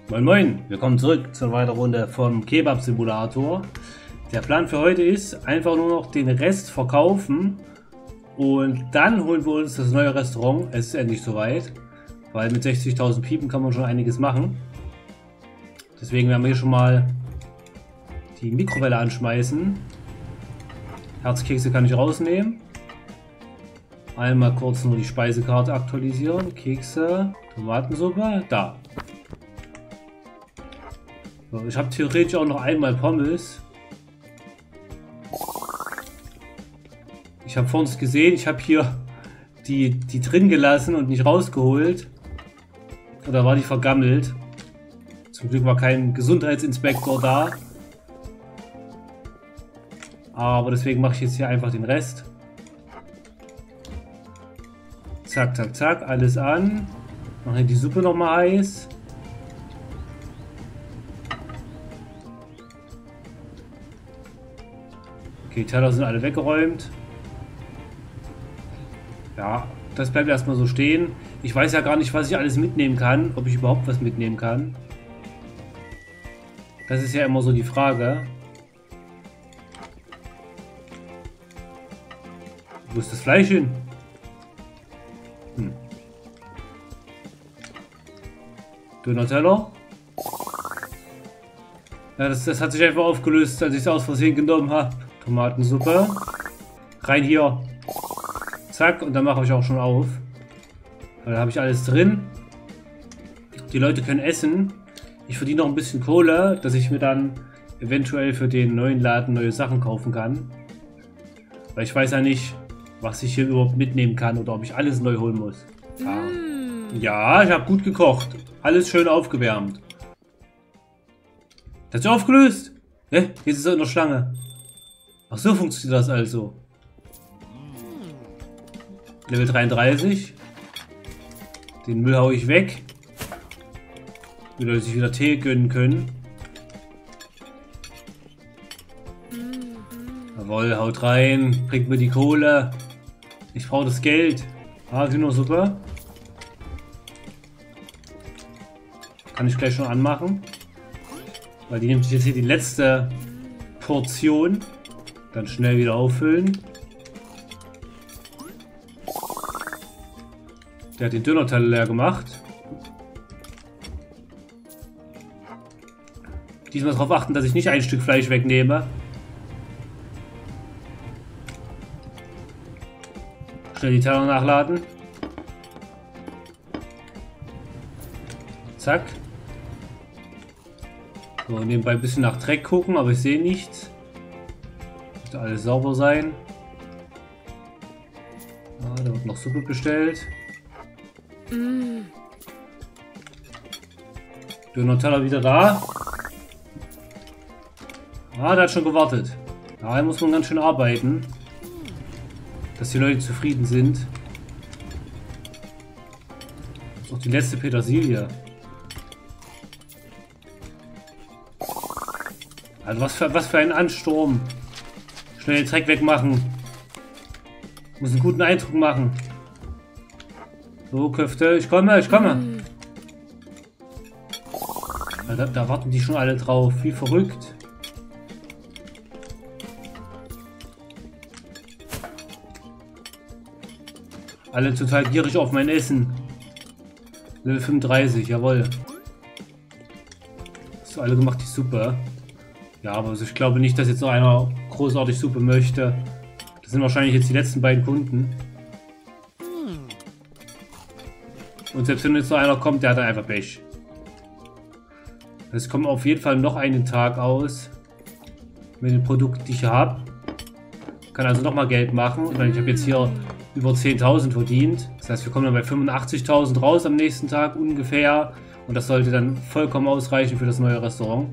Moin Moin, willkommen zurück zur weiteren Runde vom Kebab Simulator. Der Plan für heute ist einfach nur noch den Rest verkaufen und dann holen wir uns das neue Restaurant. Es ist endlich soweit, weil mit 60.000 Piepen kann man schon einiges machen. Deswegen werden wir hier schon mal die Mikrowelle anschmeißen. Herzkekse kann ich rausnehmen. Einmal kurz nur die Speisekarte aktualisieren. Kekse, Tomatensuppe, da. So, ich habe theoretisch auch noch einmal Pommes. Ich habe vorhin gesehen, ich habe hier die drin gelassen und nicht rausgeholt. Oder war die vergammelt? Zum Glück war kein Gesundheitsinspektor da. Aber deswegen mache ich jetzt hier einfach den Rest. Zack, zack, zack, alles an. Mache die Suppe nochmal heiß. Okay, die Teller sind alle weggeräumt. Ja, das bleibt erstmal so stehen. Ich weiß ja gar nicht, was ich alles mitnehmen kann. Ob ich überhaupt was mitnehmen kann. Das ist ja immer so die Frage. Wo ist das Fleisch hin? Döner-Teller. Ja, das hat sich einfach aufgelöst, als ich es aus Versehen genommen habe. Tomatensuppe. Rein hier. Zack, und dann mache ich auch schon auf. Da habe ich alles drin. Die Leute können essen. Ich verdiene noch ein bisschen Kohle, dass ich mir dann eventuell für den neuen Laden neue Sachen kaufen kann. Weil ich weiß ja nicht, was ich hier überhaupt mitnehmen kann oder ob ich alles neu holen muss. Ja, ich habe gut gekocht. Alles schön aufgewärmt. Das ist aufgelöst. Hä? Jetzt ist er in der Schlange. Ach so funktioniert das also. Level 33. Den Müll haue ich weg. Die Leute sich wieder Tee gönnen können. Jawohl, haut rein. Bringt mir die Kohle. Ich brauche das Geld. Ah, Döner-Suppe. Kann ich gleich schon anmachen. Weil die nimmt sich jetzt hier die letzte Portion. Dann schnell wieder auffüllen. Der hat den Döner-Teller leer gemacht. Diesmal darauf achten, dass ich nicht ein Stück Fleisch wegnehme. Schnell die Teller nachladen. Zack. So, nebenbei ein bisschen nach Dreck gucken, aber ich sehe nichts. Müsste alles sauber sein. Ah, da wird noch Suppe bestellt. Döner-Teller wieder da. Ah, der hat schon gewartet. Ja, da muss man ganz schön arbeiten, dass die Leute zufrieden sind. Das ist auch die letzte Petersilie. Also was für ein Ansturm. Schnell den Dreck wegmachen. Muss einen guten Eindruck machen. So, Köfte, ich komme, ich komme. Da warten die schon alle drauf. Wie verrückt. Alle total gierig auf mein Essen. Level 35, jawohl. Hast du alle gemacht, die Suppe? Ja, aber ich glaube nicht, dass jetzt noch einer großartig Suppe möchte. Das sind wahrscheinlich jetzt die letzten beiden Kunden. Und selbst wenn jetzt noch einer kommt, der hat dann einfach Pech. Es kommt auf jeden Fall noch einen Tag aus. Mit den Produkten, die ich habe. Kann also nochmal Geld machen. Ich meine, ich habe jetzt hier über 10.000 verdient. Das heißt, wir kommen dann bei 85.000 raus am nächsten Tag ungefähr. Und das sollte dann vollkommen ausreichen für das neue Restaurant.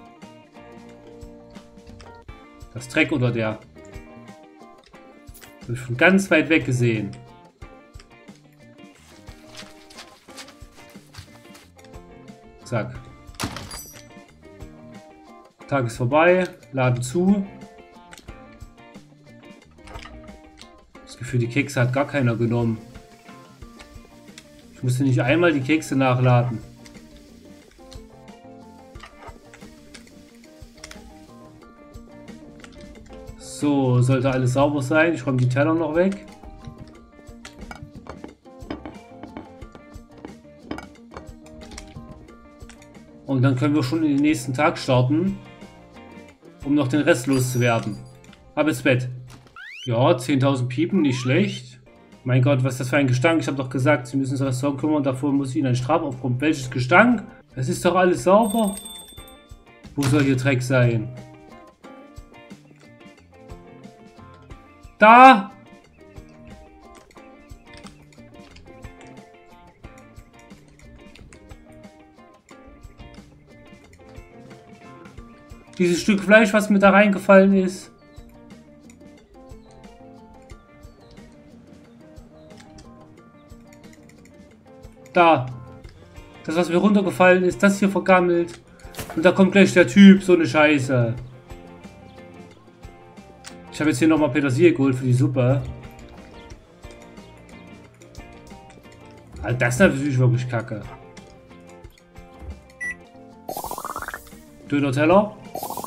Das Dreck oder der? Das habe ich von ganz weit weg gesehen. Zack. Tag ist vorbei. Laden zu. Das Gefühl, die Kekse hat gar keiner genommen. Ich musste nicht einmal die Kekse nachladen. So, sollte alles sauber sein. Ich räume die Teller noch weg. Und dann können wir schon in den nächsten Tag starten, um noch den Rest loszuwerden. Ab ins Bett. Ja, 10.000 Piepen, nicht schlecht. Mein Gott, was ist das für ein Gestank? Ich habe doch gesagt, Sie müssen das Restaurant kümmern, davor muss Ihnen ein Strafaufkommen. Welches Gestank? Das ist doch alles sauber. Wo soll hier Dreck sein? Da! Dieses Stück Fleisch, was mir da reingefallen ist. Da. Das, was mir runtergefallen ist, das hier vergammelt. Und da kommt gleich der Typ, so eine Scheiße. Ich habe jetzt hier nochmal Petersilie geholt für die Suppe. Also das ist natürlich wirklich kacke. Döner-Teller.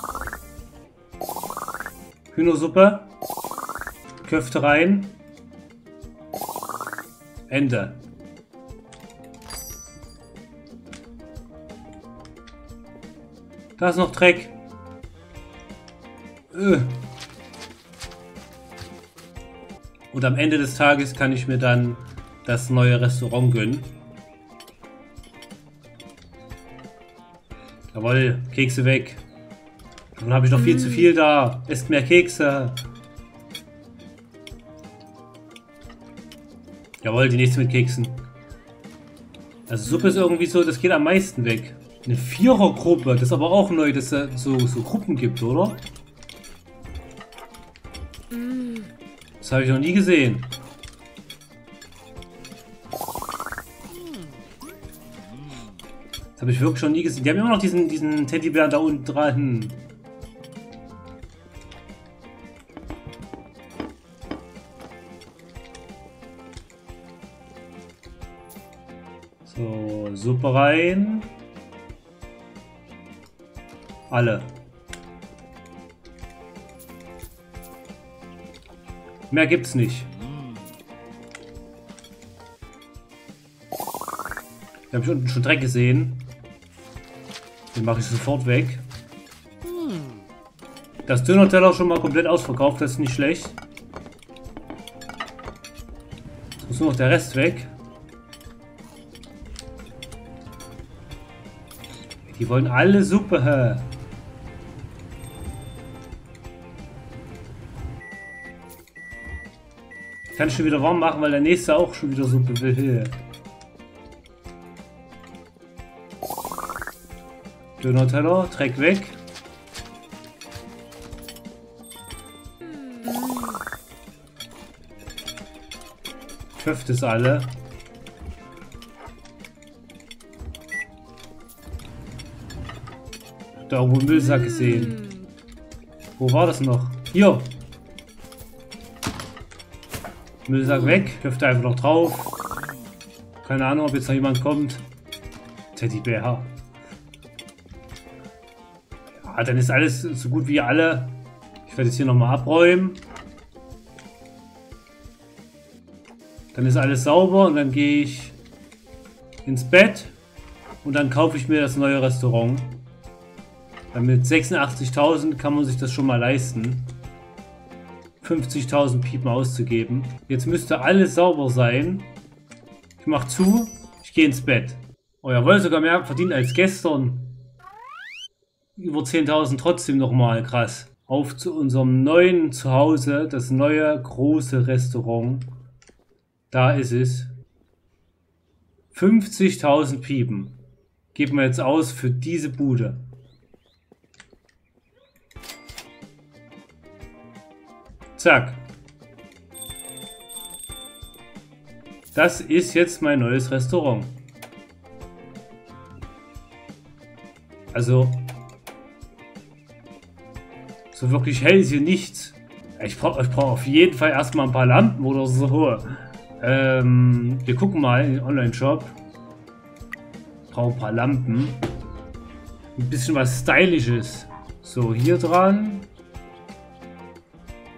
Hühnersuppe. Köfte rein. Ende. Da ist noch Dreck. Und am Ende des Tages kann ich mir dann das neue Restaurant gönnen. Jawohl, Kekse weg. Dann habe ich noch viel zu viel da. Esst mehr Kekse. Jawohl, die nächste mit Keksen. Also Suppe ist irgendwie so, das geht am meisten weg. Eine Vierergruppe, das ist aber auch neu, dass es so Gruppen gibt, oder? Das habe ich noch nie gesehen. Das habe ich wirklich schon nie gesehen. Die haben immer noch diesen Teddybären da unten dran. So, Suppe rein. Alle. Mehr gibt's nicht. Da habe ich unten schon Dreck gesehen. Den mache ich sofort weg. Das Döner-Teller schon mal komplett ausverkauft, das ist nicht schlecht. Jetzt muss nur noch der Rest weg. Die wollen alle Suppe. Kann ich schon wieder warm machen, weil der nächste auch schon wieder Suppe will. Döner-Teller, Dreck weg. Köfte ist alle. Da irgendwo einen Müllsack gesehen. Wo war das noch? Hier. Müllsack weg. Köfte einfach noch drauf. Keine Ahnung, ob jetzt noch jemand kommt. Teddybär. Ja, dann ist alles so gut wie alle. Ich werde jetzt hier nochmal abräumen. Dann ist alles sauber und dann gehe ich ins Bett. Und dann kaufe ich mir das neue Restaurant. Weil mit 86.000 kann man sich das schon mal leisten. 50.000 Piepen auszugeben. Jetzt müsste alles sauber sein. Ich mache zu. Ich gehe ins Bett. Oh, jawohl, sogar mehr verdient als gestern. Über 10.000 trotzdem nochmal. Krass. Auf zu unserem neuen Zuhause. Das neue große Restaurant. Da ist es. 50.000 Piepen. Geben wir jetzt aus für diese Bude. Zack. Das ist jetzt mein neues Restaurant. Also, so wirklich hell ist hier nichts. Ich brauch auf jeden Fall erstmal ein paar Lampen oder so. Wir gucken mal in den Online-Shop. Ich brauche ein paar Lampen. Ein bisschen was Stylisches. So, hier dran.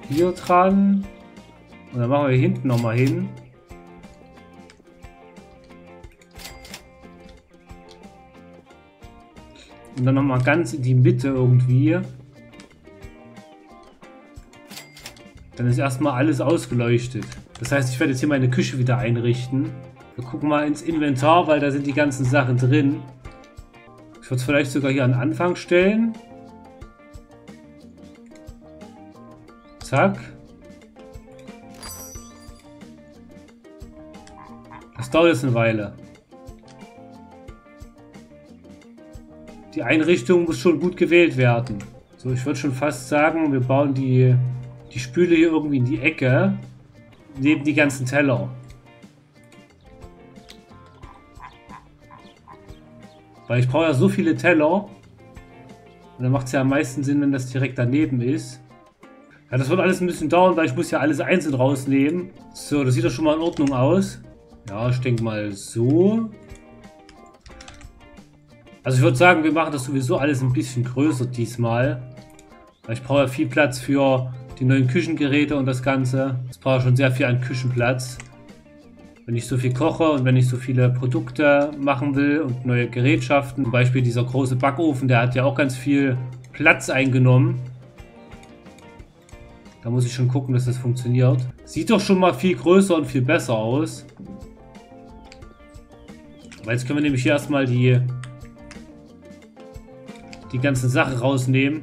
hier dran. Und dann machen wir hinten nochmal hin. Und dann nochmal ganz in die Mitte irgendwie. Dann ist erstmal alles ausgeleuchtet. Das heißt, ich werde jetzt hier meine Küche wieder einrichten. Wir gucken mal ins Inventar, weil da sind die ganzen Sachen drin. Ich würde es vielleicht sogar hier an den Anfang stellen. Zack. Das dauert jetzt eine Weile. Die Einrichtung muss schon gut gewählt werden. So, ich würde schon fast sagen, wir bauen die Spüle hier irgendwie in die Ecke. Neben die ganzen Teller. Weil ich brauche ja so viele Teller. Und dann macht es ja am meisten Sinn, wenn das direkt daneben ist. Ja, das wird alles ein bisschen dauern, weil ich muss ja alles einzeln rausnehmen. So, das sieht doch schon mal in Ordnung aus. Ja, ich denke mal so. Also ich würde sagen, wir machen das sowieso alles ein bisschen größer diesmal. Weil ich brauche ja viel Platz für die neuen Küchengeräte und das Ganze. Es braucht schon sehr viel an Küchenplatz. Wenn ich so viel koche und wenn ich so viele Produkte machen will und neue Gerätschaften. Zum Beispiel dieser große Backofen, der hat ja auch ganz viel Platz eingenommen. Da muss ich schon gucken, dass das funktioniert. Sieht doch schon mal viel größer und viel besser aus. Aber jetzt können wir nämlich hier erstmal die ganzen Sachen rausnehmen.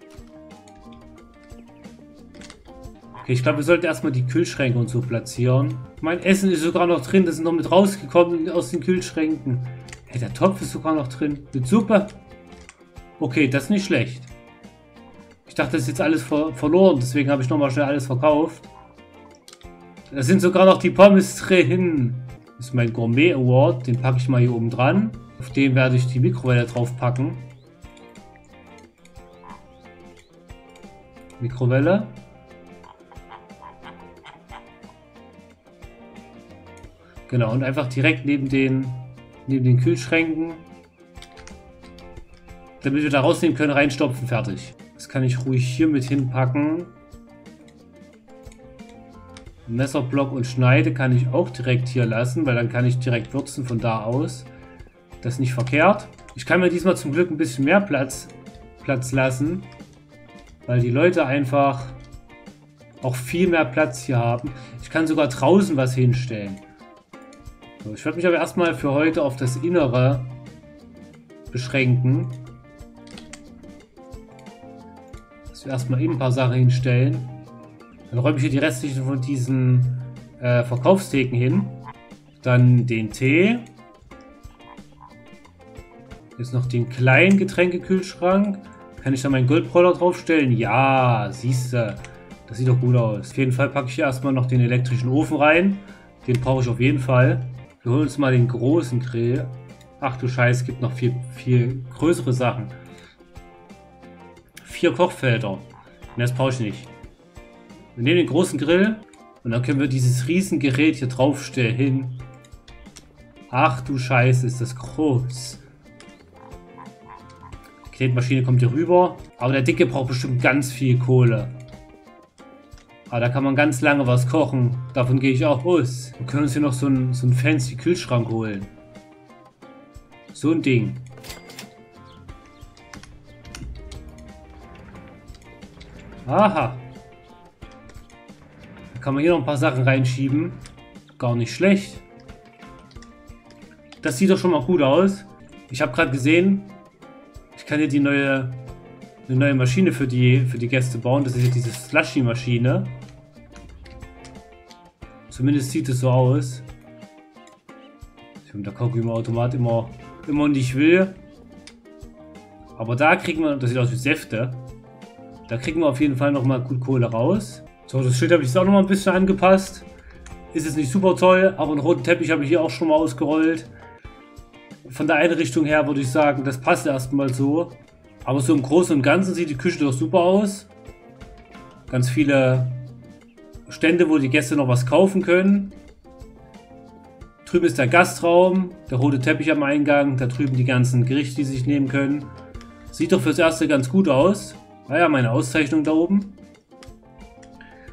Okay, ich glaube, wir sollten erstmal die Kühlschränke und so platzieren. Mein Essen ist sogar noch drin. Das ist noch mit rausgekommen aus den Kühlschränken. Hey, der Topf ist sogar noch drin. Mit Suppe. Okay, das ist nicht schlecht. Ich dachte, das ist jetzt alles verloren. Deswegen habe ich nochmal schnell alles verkauft. Da sind sogar noch die Pommes drin. Das ist mein Gourmet Award. Den packe ich mal hier oben dran. Auf den werde ich die Mikrowelle drauf packen. Mikrowelle. Genau, und einfach direkt neben den Kühlschränken. Damit wir da rausnehmen können, reinstopfen, fertig. Das kann ich ruhig hier mit hinpacken. Messerblock und Schneide kann ich auch direkt hier lassen, weil dann kann ich direkt würzen von da aus. Das ist nicht verkehrt. Ich kann mir diesmal zum Glück ein bisschen mehr Platz lassen, weil die Leute einfach auch viel mehr Platz hier haben. Ich kann sogar draußen was hinstellen. So, ich werde mich aber erstmal für heute auf das Innere beschränken. Dass wir erstmal eben ein paar Sachen hinstellen. Dann räume ich hier die restlichen von diesen Verkaufstheken hin. Dann den Tee. Jetzt noch den kleinen Getränkekühlschrank. Kann ich da meinen Goldbräuler draufstellen? Ja, siehst du. Das sieht doch gut aus. Auf jeden Fall packe ich hier erstmal noch den elektrischen Ofen rein. Den brauche ich auf jeden Fall. Wir holen uns mal den großen Grill. Ach du Scheiße, es gibt noch viel größere Sachen. 4 Kochfelder. Das brauche ich nicht. Wir nehmen den großen Grill und dann können wir dieses riesen Gerät hier draufstellen. Ach du Scheiße, ist das groß. Die Knetmaschine kommt hier rüber. Aber der Dicke braucht bestimmt ganz viel Kohle. Aber da kann man ganz lange was kochen. Davon gehe ich auch aus. Wir können uns hier noch so einen fancy Kühlschrank holen. So ein Ding. Aha. Da kann man hier noch ein paar Sachen reinschieben. Gar nicht schlecht. Das sieht doch schon mal gut aus. Ich habe gerade gesehen, ich kann hier eine neue Maschine für die Gäste bauen. Das ist hier diese Slushy-Maschine. Zumindest sieht es so aus. Da gucke ich im Automat immer nicht will. Aber da kriegen wir, das sieht aus wie Säfte. Da kriegen wir auf jeden Fall nochmal gut Kohle raus. So, das Schild habe ich jetzt auch nochmal ein bisschen angepasst. Ist jetzt nicht super toll, aber einen roten Teppich habe ich hier auch schon mal ausgerollt. Von der Einrichtung her würde ich sagen, das passt erstmal so. Aber so im Großen und Ganzen sieht die Küche doch super aus. Ganz viele Stände, wo die Gäste noch was kaufen können. Drüben ist der Gastraum, der rote Teppich am Eingang, da drüben die ganzen Gerichte, die sie sich nehmen können. Sieht doch fürs Erste ganz gut aus. Naja, meine Auszeichnung da oben.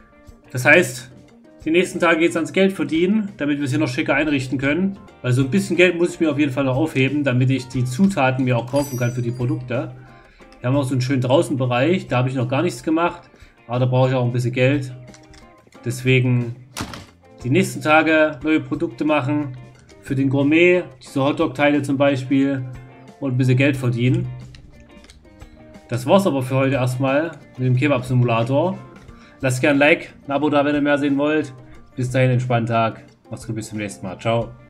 Das heißt, die nächsten Tage geht es ans Geld verdienen, damit wir es hier noch schicker einrichten können. Weil so ein bisschen Geld muss ich mir auf jeden Fall noch aufheben, damit ich die Zutaten mir auch kaufen kann für die Produkte. Wir haben auch so einen schönen Draußenbereich, da habe ich noch gar nichts gemacht. Aber da brauche ich auch ein bisschen Geld. Deswegen die nächsten Tage neue Produkte machen. Für den Gourmet, diese Hotdog-Teile zum Beispiel. Und ein bisschen Geld verdienen. Das war's aber für heute erstmal mit dem Kebab-Simulator. Lasst gerne ein Like, ein Abo da, wenn ihr mehr sehen wollt. Bis dahin, entspannten Tag. Macht's gut, bis zum nächsten Mal. Ciao.